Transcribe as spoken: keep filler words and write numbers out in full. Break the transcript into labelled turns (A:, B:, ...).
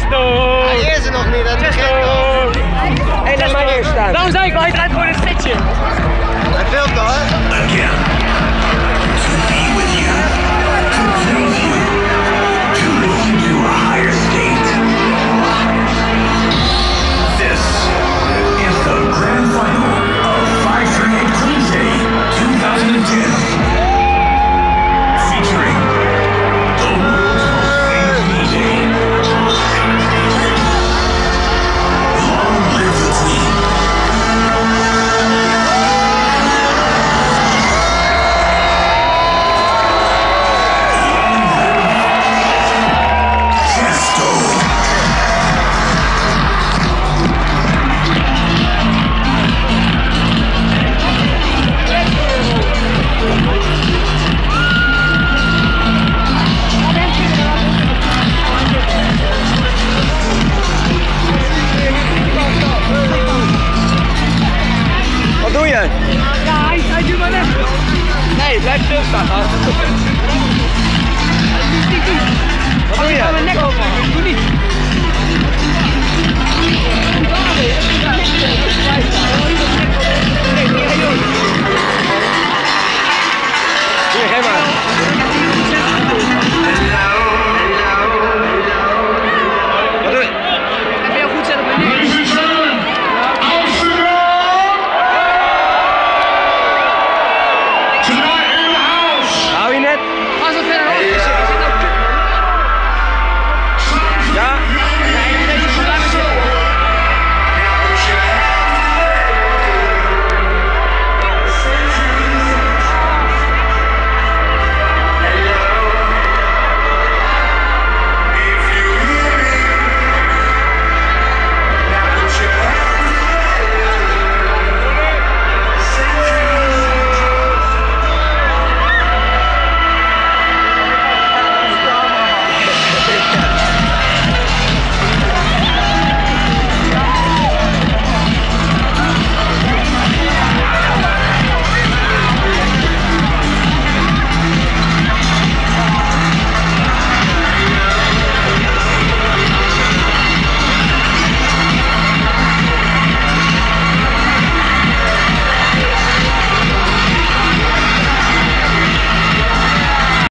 A: toch?
B: Hij is er nog niet, dat
A: Zeg
B: begint
A: toch?
B: nog.
C: Hé, laat maar eerst staan.
A: Daarom zei ik wel, hij draait gewoon een spitje.
B: Hij filmt al, hè?